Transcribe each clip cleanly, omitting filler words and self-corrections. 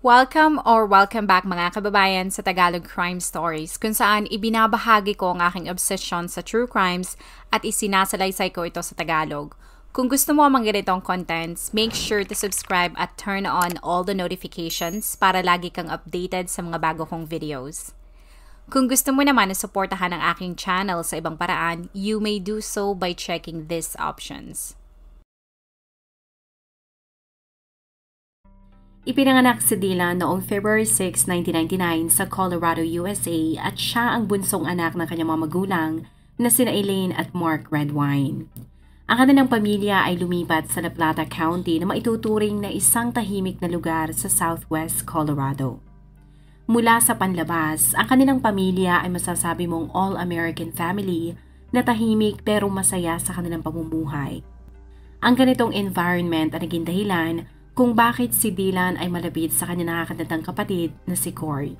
Welcome back mga kababayan sa Tagalog Crime Stories, kung saan ibinabahagi ko ang aking obsession sa true crimes at isinasalaysay ko ito sa Tagalog. Kung gusto mo ang mga ganitong contents, make sure to subscribe at turn on all the notifications para lagi kang updated sa mga bago kong videos. Kung gusto mo naman na suportahan ang aking channel sa ibang paraan, you may do so by checking these options. Ipinanganak si Dylan noong February 6, 1999 sa Colorado, USA at siya ang bunsong anak ng kanyang mga magulang na sina Elaine at Mark Redwine. Ang kanilang pamilya ay lumipat sa La Plata County na maituturing na isang tahimik na lugar sa Southwest Colorado. Mula sa panlabas, ang kanilang pamilya ay masasabi mong all-American family na tahimik pero masaya sa kanilang pamumuhay. Ang ganitong environment ang naging dahilan kung bakit si Dylan ay malapit sa kanyang nakakatandang kapatid na si Corey.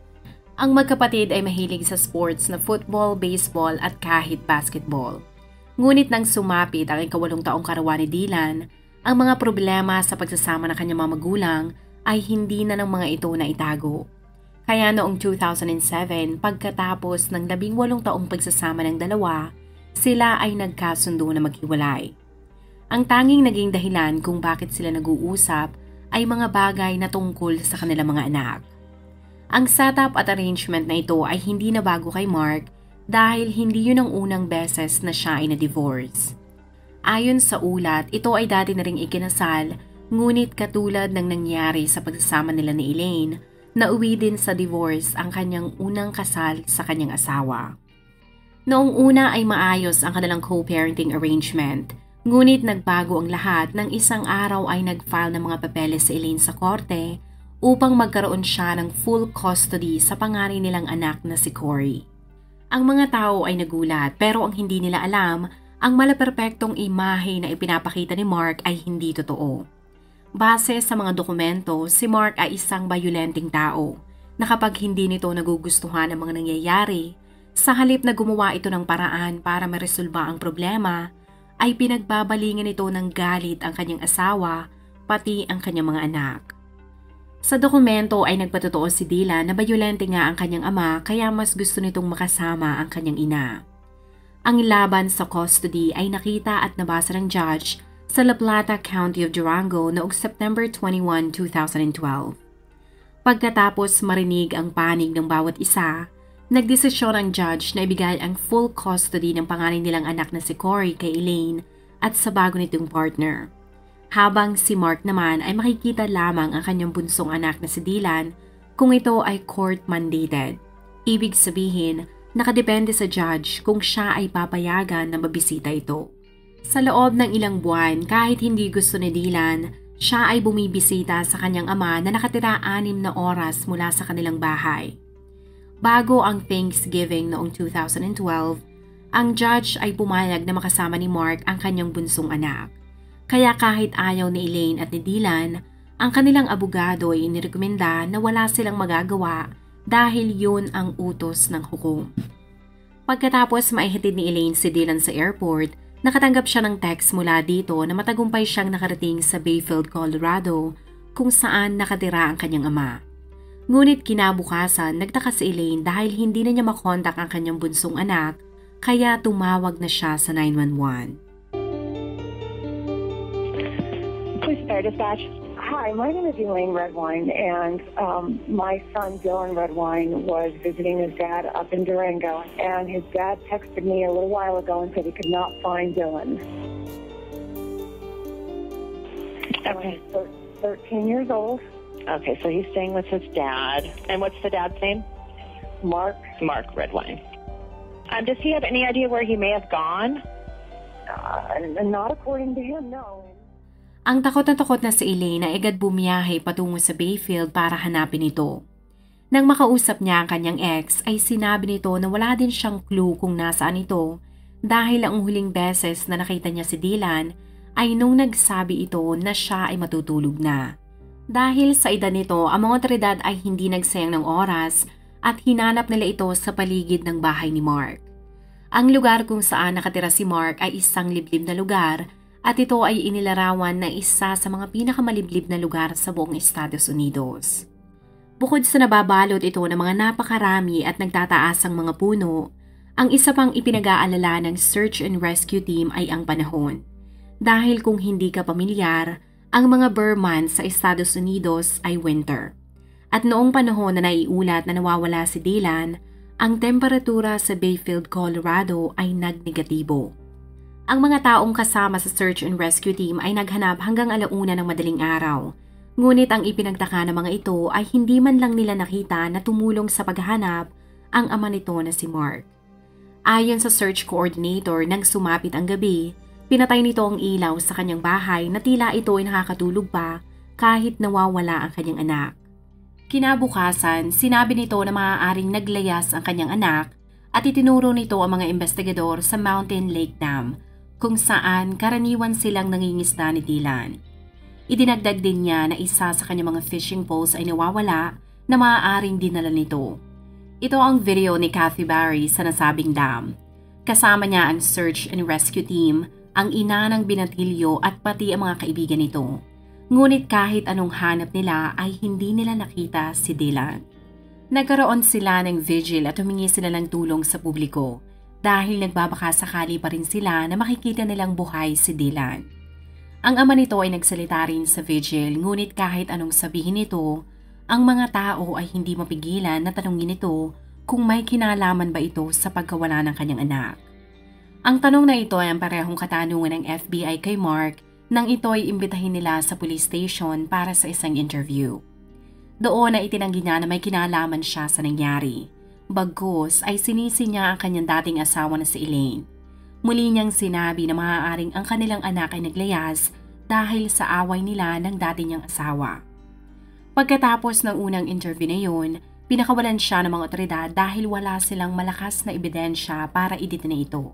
Ang magkapatid ay mahilig sa sports na football, baseball at kahit basketball. Ngunit nang sumapit ang 8 taong karawan ni Dylan, ang mga problema sa pagsasama ng kanyang mga magulang ay hindi na ng mga ito na itago. Kaya noong 2007, pagkatapos ng 18 taong pagsasama ng dalawa, sila ay nagkasundo na maghiwalay. Ang tanging naging dahilan kung bakit sila nag-uusap ay mga bagay na tungkol sa kanilang mga anak. Ang setup at arrangement na ito ay hindi na bago kay Mark dahil hindi yun ang unang beses na siya ay na-divorce. Ayon sa ulat, ito ay dati na ring ikinasal, ngunit katulad ng nangyari sa pagsasama nila ni Elaine, nauwi din sa divorce ang kanyang unang kasal sa kanyang asawa. Noong una ay maayos ang kanilang co-parenting arrangement, ngunit nagbago ang lahat nang isang araw ay nag-file ng mga papeles si Elaine sa korte upang magkaroon siya ng full custody sa panganay nilang anak na si Corey. Ang mga tao ay nagulat pero ang hindi nila alam, ang malaperpektong imahe na ipinapakita ni Mark ay hindi totoo. Base sa mga dokumento, si Mark ay isang bayolenteng tao na kapag hindi nito nagugustuhan ang mga nangyayari, sa halip na gumawa ito ng paraan para maresolba ang problema, ay pinagbabalingan ito ng galit ang kanyang asawa, pati ang kanyang mga anak. Sa dokumento ay nagpatotoo si Dylan na bayolente nga ang kanyang ama kaya mas gusto nitong makasama ang kanyang ina. Ang laban sa custody ay nakita at nabasa ng judge sa La Plata County of Durango noong September 21, 2012. Pagkatapos marinig ang panig ng bawat isa, nagdesisyon ang judge na ibigay ang full custody ng panganay nilang anak na si Corey kay Elaine at sa bago nitong partner. Habang si Mark naman ay makikita lamang ang kanyang bunsong anak na si Dylan kung ito ay court-mandated. Ibig sabihin, nakadepende sa judge kung siya ay papayagan na mabisita ito. Sa loob ng ilang buwan, kahit hindi gusto ni Dylan, siya ay bumibisita sa kanyang ama na nakatira 6 na oras mula sa kanilang bahay. Bago ang Thanksgiving noong 2012, ang judge ay pumayag na makasama ni Mark ang kanyang bunsong anak. Kaya kahit ayaw ni Elaine at ni Dylan, ang kanilang abogado ay inirekomenda na wala silang magagawa dahil yun ang utos ng hukom. Pagkatapos maihatid ni Elaine si Dylan sa airport, nakatanggap siya ng text mula dito na matagumpay siyang nakarating sa Bayfield, Colorado, kung saan nakatira ang kanyang ama. Ngunit kinabukasan, nagtaka si Elaine dahil hindi na niya makontak ang kanyang bunsong anak, kaya tumawag na siya sa 911. Please start dispatch. Hi, my name is Elaine Redwine, and my son Dylan Redwine was visiting his dad up in Durango, and his dad texted me a little while ago and said he could not find Dylan. Okay. 13 years old. Okay, so he's staying with his dad. And what's the dad's name? Mark. Mark Redwine. Does he have any idea where he may have gone? Not according to him, no. Ang takot na si Elaine ay agad bumiyahe patungo sa Bayfield para hanapin ito. Nang makausap niya ang kanyang ex ay sinabi nito na wala din siyang clue kung nasaan ito dahil ang huling beses na nakita niya si Dylan ay nung nagsabi ito na siya ay matutulog na. Dahil sa edad nito, ang mga otoridad ay hindi nagsayang ng oras at hinanap nila ito sa paligid ng bahay ni Mark. Ang lugar kung saan nakatira si Mark ay isang liblib na lugar at ito ay inilarawan na isa sa mga pinakamaliblib na lugar sa buong Estados Unidos. Bukod sa nababalot ito ng mga napakarami at nagtataasang mga puno, ang isa pang ipinag-aalala ng search and rescue team ay ang panahon. Dahil kung hindi ka pamilyar, ang mga Burr months sa Estados Unidos ay winter. At noong panahon na naiulat na nawawala si Dylan, ang temperatura sa Bayfield, Colorado ay nag-negatibo. Ang mga taong kasama sa search and rescue team ay naghanap hanggang 1:00 ng madaling araw. Ngunit ang ipinagtaka ng mga ito ay hindi man lang nila nakita na tumulong sa paghahanap ang ama nito na si Mark. Ayon sa search coordinator, nang sumapit ang gabi, pinatay nito ang ilaw sa kanyang bahay na tila ito ay nakakatulog pa kahit nawawala ang kanyang anak. Kinabukasan, sinabi nito na maaaring naglayas ang kanyang anak at itinuro nito ang mga investigador sa Mountain Lake Dam kung saan karaniwan silang nangingisda ni Dylan. Idinagdag din niya na isa sa kanyang mga fishing poles ay nawawala na maaaring dinala nito. Ito ang video ni Kathy Barry sa nasabing dam. Kasama niya ang search and rescue team, ang ina ng binatilyo at pati ang mga kaibigan nito. Ngunit kahit anong hanap nila ay hindi nila nakita si Dylan. Nagkaroon sila ng vigil at humingi sila ng tulong sa publiko dahil nagbabakasakali pa rin sila na makikita nilang buhay si Dylan. Ang ama nito ay nagsalita rin sa vigil, ngunit kahit anong sabihin nito, ang mga tao ay hindi mapigilan na tanungin ito kung may kinalaman ba ito sa pagkawala ng kanyang anak. Ang tanong na ito ay ang parehong katanungan ng FBI kay Mark nang ito ay imbitahin nila sa police station para sa isang interview. Doon ay itinanggi niya na may kinalaman siya sa nangyari. Bagkus ay sinisi niya ang kanyang dating asawa na si Elaine. Muli niyang sinabi na maaaring ang kanilang anak ay naglayas dahil sa away nila ng dati niyang asawa. Pagkatapos ng unang interview na yun, pinakawalan siya ng mga otoridad dahil wala silang malakas na ebidensya para i-detain ito.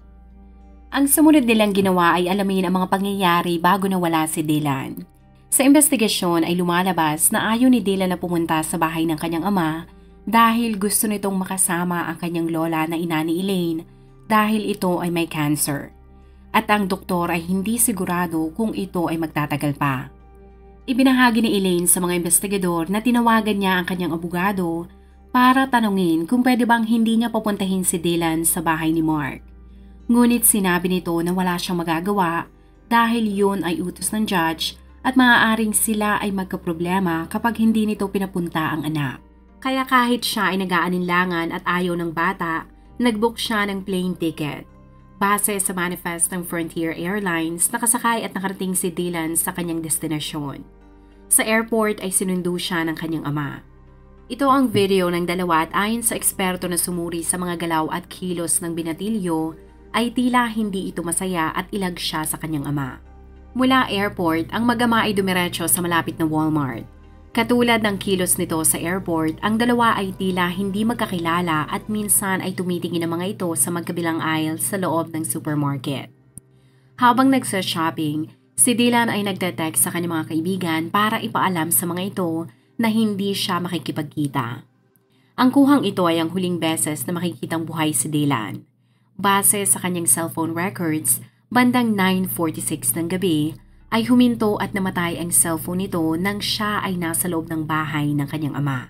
Ang sumunod nilang ginawa ay alamin ang mga pangyayari bago nawala si Dylan. Sa investigasyon ay lumalabas na ayaw ni Dylan na pumunta sa bahay ng kanyang ama dahil gusto nitong makasama ang kanyang lola na ina ni Elaine dahil ito ay may cancer. At ang doktor ay hindi sigurado kung ito ay magtatagal pa. Ibinahagi ni Elaine sa mga investigador na tinawagan niya ang kanyang abogado para tanungin kung pwede bang hindi niya papuntahin si Dylan sa bahay ni Mark. Ngunit sinabi nito na wala siyang magagawa dahil yun ay utos ng judge at maaaring sila ay magkaproblema kapag hindi nito pinapunta ang anak. Kaya kahit siya ay nag-aalinlangan at ayaw ng bata, nag-book siya ng plane ticket. Base sa manifest ng Frontier Airlines, nakasakay at nakarating si Dylan sa kanyang destinasyon. Sa airport ay sinundo siya ng kanyang ama. Ito ang video ng dalawa at ayon sa eksperto na sumuri sa mga galaw at kilos ng binatilyo, ay tila hindi ito masaya at ilag siya sa kanyang ama. Mula airport, ang mag-ama ay dumiretso sa malapit na Walmart. Katulad ng kilos nito sa airport, ang dalawa ay tila hindi magkakilala at minsan ay tumitingin ang mga ito sa magkabilang aisle sa loob ng supermarket. Habang nagsa-shopping, si Dylan ay nagte-text sa kanyang mga kaibigan para ipaalam sa mga ito na hindi siya makikipagkita. Ang kuhang ito ay ang huling beses na makikitang buhay si Dylan. Base sa kanyang cellphone records, bandang 9:46 ng gabi, ay huminto at namatay ang cellphone nito nang siya ay nasa loob ng bahay ng kanyang ama.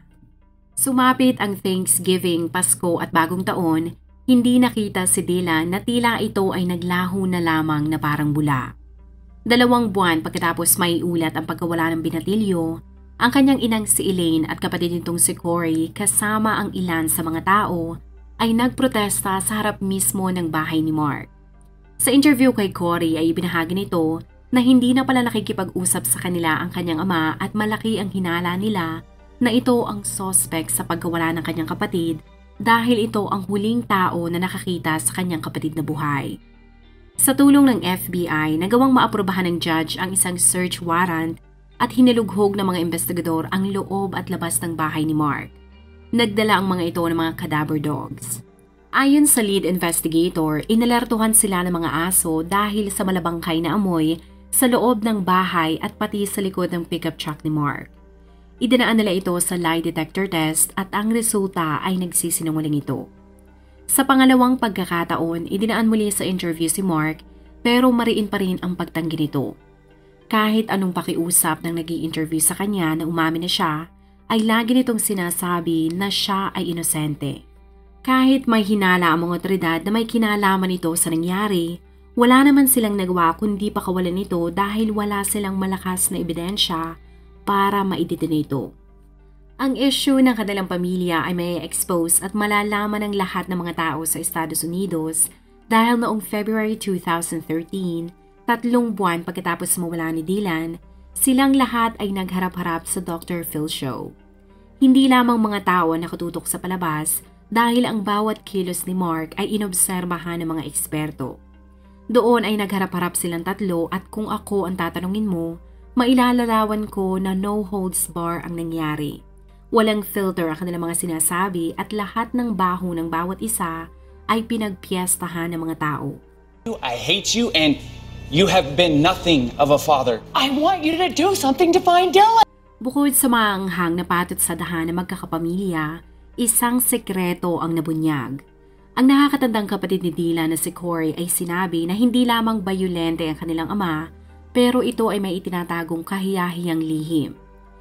Sumapit ang Thanksgiving, Pasko at Bagong Taon, hindi nakita si Dylan na tila ito ay naglaho na lamang na parang bula. 2 buwan pagkatapos may ulat ang pagkawala ng binatilyo, ang kanyang inang si Elaine at kapatid nitong si Corey kasama ang ilan sa mga tao ay nagprotesta sa harap mismo ng bahay ni Mark. Sa interview kay Corey ay ibinahagi nito na hindi na pala nakikipag-usap sa kanila ang kanyang ama at malaki ang hinala nila na ito ang suspect sa pagkawala ng kanyang kapatid dahil ito ang huling tao na nakakita sa kanyang kapatid na buhay. Sa tulong ng FBI, nagawang maaprubahan ng judge ang isang search warrant at hinilughog ng mga investigador ang loob at labas ng bahay ni Mark. Nagdala ang mga ito ng mga cadaver dogs. Ayon sa lead investigator, inalertuhan sila ng mga aso dahil sa malabangkay na amoy sa loob ng bahay at pati sa likod ng pickup truck ni Mark. Idinaan nila ito sa lie detector test at ang resulta ay nagsisinungaling ito. Sa pangalawang pagkakataon, idinaan muli sa interview si Mark pero mariin pa rin ang pagtanggi nito. Kahit anong pakiusap ng nag-i-interview sa kanya na umamin na siya, ay lagi nitong sinasabi na siya ay inosente. Kahit may hinala ang mga otoridad na may kinalaman ito sa nangyari, wala naman silang nagawa kundi pakawalan ito dahil wala silang malakas na ebidensya para maidetain ito. Ang issue ng kanilang pamilya ay may expose at malalaman ng lahat ng mga tao sa Estados Unidos dahil noong February 2013, 3 buwan pagkatapos mawala ni Dylan, silang lahat ay nagharap-harap sa Dr. Phil Show. Hindi lamang mga tao ang nakatutok sa palabas dahil ang bawat kilos ni Mark ay inobserbahan ng mga eksperto. Doon ay nagharap-harap silang tatlo at kung ako ang tatanungin mo, mailalarawan ko na no holds bar ang nangyari. Walang filter ang kanilang mga sinasabi at lahat ng baho ng bawat isa ay pinagpiestahan ng mga tao. I hate you and you have been nothing of a father. I want you to do something to find Dylan. Bukod sa maanghang na patot sa dahan ng magkakapamilya, isang sekreto ang nabunyag. Ang nakakatandang kapatid ni Dylan na si Corey ay sinabi na hindi lamang bayolente ang kanilang ama, pero ito ay may itinatagong kahiyahiyang lihim.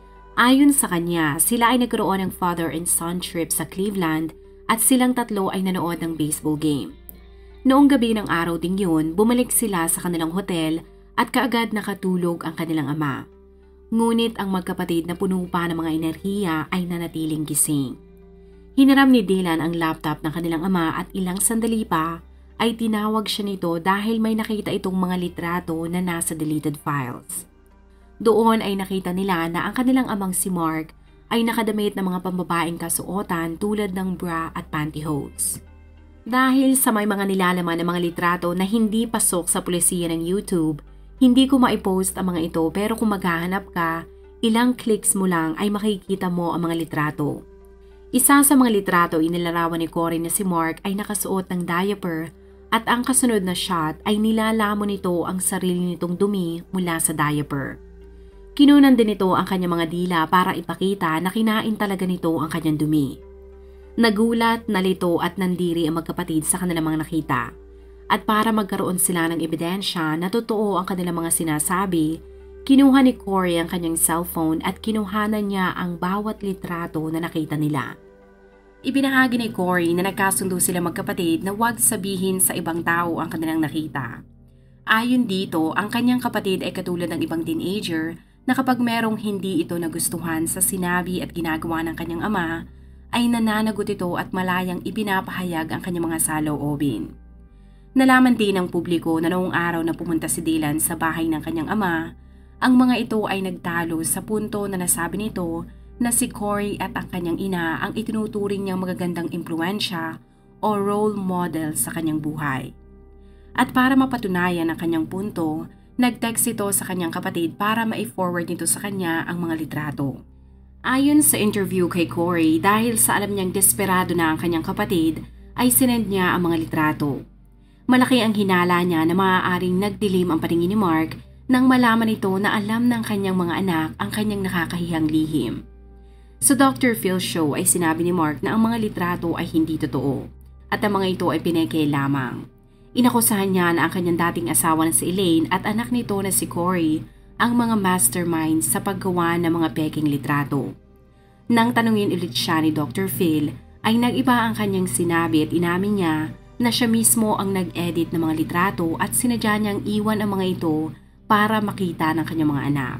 Ayon sa kanya, sila ay nagkaroon ng father and son trip sa Cleveland at silang tatlo ay nanood ng baseball game. Noong gabi ng araw ding yun, bumalik sila sa kanilang hotel at kaagad nakatulog ang kanilang ama. Ngunit ang magkapatid na puno pa ng mga enerhiya ay nanatiling gising. Hiniram ni Dylan ang laptop ng kanilang ama at ilang sandali pa ay tinawag siya nito dahil may nakita itong mga litrato na nasa deleted files. Doon ay nakita nila na ang kanilang amang si Mark ay nakadamit ng mga pambabaeng kasuotan tulad ng bra at pantyhose. Dahil sa may mga nilalaman ng mga litrato na hindi pasok sa pulisiya ng YouTube, hindi ko maipost ang mga ito pero kung maghahanap ka, ilang clicks mo lang ay makikita mo ang mga litrato. Isa sa mga litrato inilarawan ni Corey na si Mark ay nakasuot ng diaper at ang kasunod na shot ay nilalamon nito ang sarili nitong dumi mula sa diaper. Kinunan din nito ang kanyang mga dila para ipakita na kinain talaga nito ang kanyang dumi. Nagulat, nalito at nandiri ang magkapatid sa kanilang mga nakita. At para magkaroon sila ng ebidensya na totoo ang kanilang mga sinasabi, kinuha ni Corey ang kanyang cellphone at kinuhanan niya ang bawat litrato na nakita nila. Ibinahagi ni Corey na nagkasundo sila magkapatid na huwag sabihin sa ibang tao ang kanilang nakita. Ayon dito, ang kanyang kapatid ay katulad ng ibang teenager na kapag merong hindi ito nagustuhan sa sinabi at ginagawa ng kanyang ama, ay nananagot ito at malayang ipinapahayag ang kanyang mga saloobin. Nalaman din ng publiko na noong araw na pumunta si Dylan sa bahay ng kanyang ama, ang mga ito ay nagtalo sa punto na nasabi nito na si Corey at ang kanyang ina ang itinuturing niyang magagandang impluwensya o role model sa kanyang buhay. At para mapatunayan ang kanyang punto, nag-text ito sa kanyang kapatid para ma-forward nito sa kanya ang mga litrato. Ayon sa interview kay Corey, dahil sa alam niyang desperado na ang kanyang kapatid, ay sinend niya ang mga litrato. Malaki ang hinala niya na maaaring nagdilim ang paningin ni Mark nang malaman ito na alam ng kanyang mga anak ang kanyang nakakahiyang lihim. Sa Dr. Phil Show ay sinabi ni Mark na ang mga litrato ay hindi totoo at ang mga ito ay pineke lamang. Inakusahan niya na ang kanyang dating asawa na si Elaine at anak nito na si Corey ang mga masterminds sa paggawa ng mga peking litrato. Nang tanungin ulit siya ni Dr. Phil, ay nag-iba ang kanyang sinabi at inamin niya na siya mismo ang nag-edit ng mga litrato at sinadya niyang iwan ang mga ito para makita ng kanyang mga anak.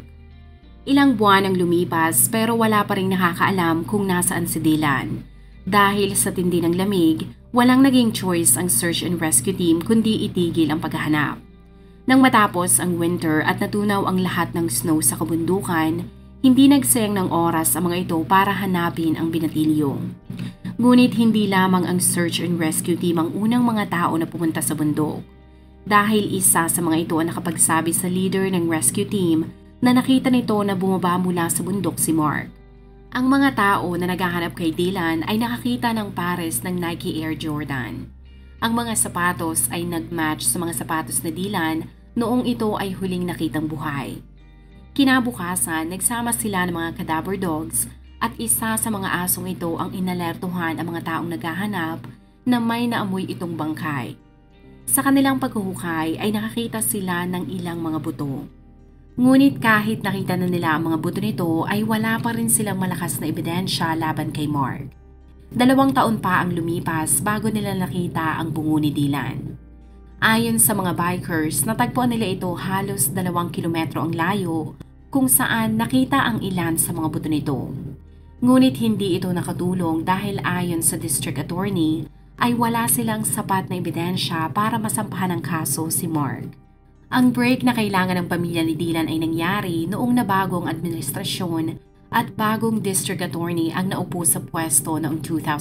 Ilang buwan ang lumipas pero wala pa rin nakakaalam kung nasaan si Dylan. Dahil sa tindi ng lamig, walang naging choice ang search and rescue team kundi itigil ang paghahanap. Nang matapos ang winter at natunaw ang lahat ng snow sa kabundukan, hindi nagsayang ng oras ang mga ito para hanapin ang binatilyo. Ngunit hindi lamang ang search and rescue team ang unang mga tao na pumunta sa bundok. Dahil isa sa mga ito ang nakapagsabi sa leader ng rescue team na nakita nito na bumaba mula sa bundok si Mark. Ang mga tao na naghahanap kay Dylan ay nakakita ng pares ng Nike Air Jordan. Ang mga sapatos ay nag-match sa mga sapatos na Dylan noong ito ay huling nakitang buhay. Kinabukasan, nagsama sila ng mga cadaver dogs at isa sa mga asong ito ang inalertuhan ang mga taong naghahanap na may naamoy itong bangkay. Sa kanilang paghuhukay ay nakakita sila ng ilang mga buto. Ngunit kahit nakita na nila ang mga buto nito ay wala pa rin silang malakas na ebidensya laban kay Mark. 2 taon pa ang lumipas bago nila nakita ang bungo ni Dylan. Ayon sa mga bikers, natagpuan nila ito halos 2 kilometro ang layo kung saan nakita ang ilan sa mga buto nito. Ngunit hindi ito nakatulong dahil ayon sa district attorney ay wala silang sapat na ebidensya para masampahan ng kaso si Mark. Ang break na kailangan ng pamilya ni Dylan ay nangyari noong nabagong administrasyon at bagong district attorney ang naupo sa pwesto noong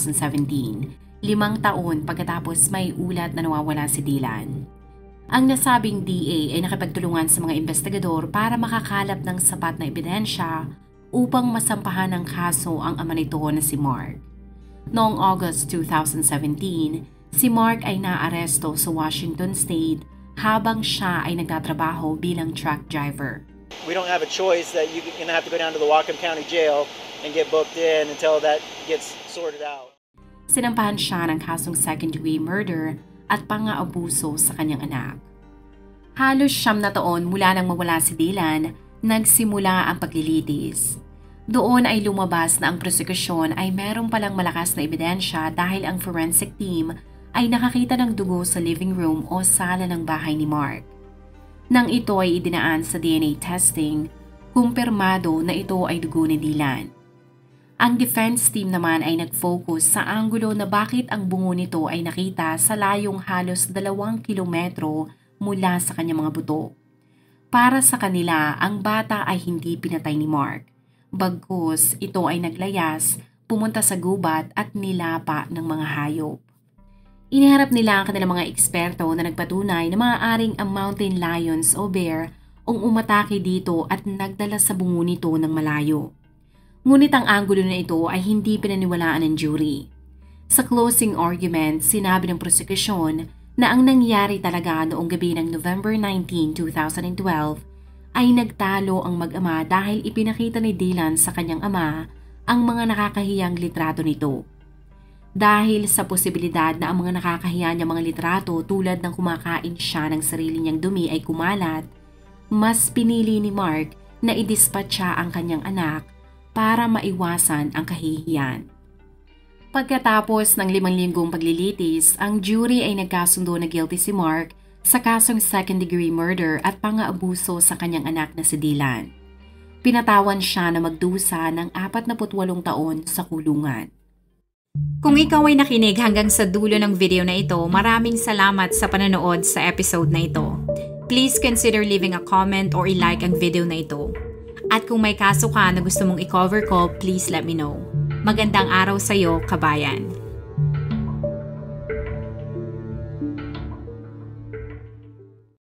2017, 5 taon pagkatapos may ulat na nawawala si Dylan. Ang nasabing DA ay nakipagtulungan sa mga investigador para makakalap ng sapat na ebidensya upang masampahan ng kaso ang ama nito na si Mark. Noong August 2017, si Mark ay naaresto sa Washington State habang siya ay nagtatrabaho bilang truck driver. We don't have a choice that you're going to have to go down to the Whatcom County Jail and get booked in until that gets sorted out. Sinampahan siya ng kasong second-degree murder at pang-aabuso sa kanyang anak. Halos 9 na taon mula nang mawala si Dylan, nagsimula ang paglilitis. Doon ay lumabas na ang prosekusyon ay meron palang malakas na ebidensya dahil ang forensic team ay nakakita ng dugo sa living room o sala ng bahay ni Mark. Nang ito ay idinaan sa DNA testing, kumpirmado na ito ay dugo ni Dylan. Ang defense team naman ay nag-focus sa anggulo na bakit ang bungo nito ay nakita sa layong halos 2 kilometro mula sa kanyang mga buto. Para sa kanila, ang bata ay hindi pinatay ni Mark. Bagkus ito ay naglayas, pumunta sa gubat at nilapa ng mga hayop. Iniharap nila ang kanilang mga eksperto na nagpatunay na maaaring ang mountain lions o bear ang umatake dito at nagdala sa bungo nito ng malayo. Ngunit ang anggulo na ito ay hindi pinaniwalaan ng jury. Sa closing argument, sinabi ng prosekusyon na ang nangyari talaga noong gabi ng November 19, 2012 ay nagtalo ang mag-ama dahil ipinakita ni Dylan sa kanyang ama ang mga nakakahiyang litrato nito. Dahil sa posibilidad na ang mga nakakahiya niyang mga litrato tulad ng kumakain siya ng sarili niyang dumi ay kumalat, mas pinili ni Mark na idispatcha ang kanyang anak para maiwasan ang kahihiyan. Pagkatapos ng 5 linggong paglilitis, ang jury ay nagkasundo na guilty si Mark sa kasong second-degree murder at pang-aabuso sa kanyang anak na si Dylan. Pinatawan siya na magdusa ng 48 taon sa kulungan. Kung ikaw ay nakinig hanggang sa dulo ng video na ito, maraming salamat sa panonood sa episode na ito. Please consider leaving a comment or i-like ang video na ito. At kung may kaso ka na gusto mong i-cover ko, please let me know. Magandang araw sa iyo, kabayan.